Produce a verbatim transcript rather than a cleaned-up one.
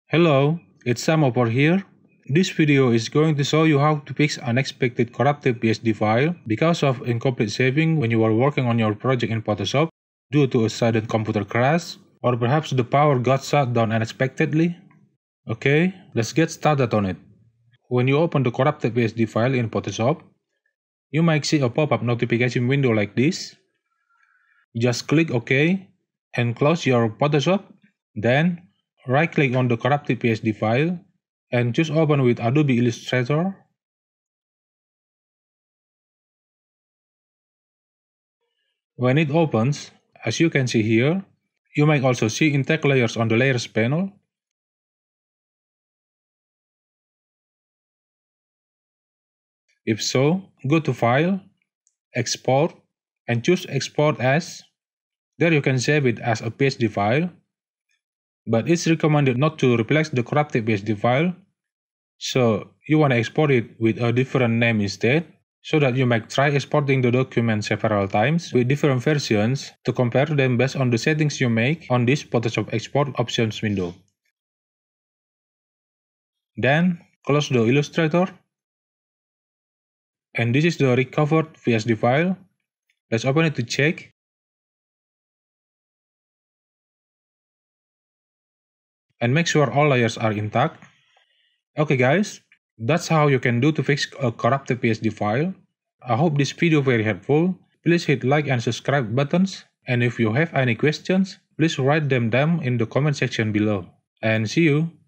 Hello, it's Sam over here. This video is going to show you how to fix unexpected corrupted P S D file because of incomplete saving when you are working on your project in Photoshop due to a sudden computer crash, or perhaps the power got shut down unexpectedly. Okay, let's get started on it. When you open the corrupted P S D file in Photoshop, you might see a pop-up notification window like this. Just click OK and close your Photoshop, then right-click on the corrupted P S D file and choose Open with Adobe Illustrator. When it opens, as you can see here, you might also see intake layers on the Layers panel. If so, go to File, Export, and choose Export As. There you can save it as a P S D file, but it's recommended not to replace the corrupted P S D file, so you want to export it with a different name instead, so that you might try exporting the document several times with different versions to compare them based on the settings you make on this Photoshop Export Options window. Then, close the Illustrator. And this is the recovered P S D file. Let's open it to check. And make sure all layers are intact. Okay guys, that's how you can do to fix a corrupted P S D file. I hope this video very helpful. Please hit like and subscribe buttons. And if you have any questions, please write them down in the comment section below. And see you!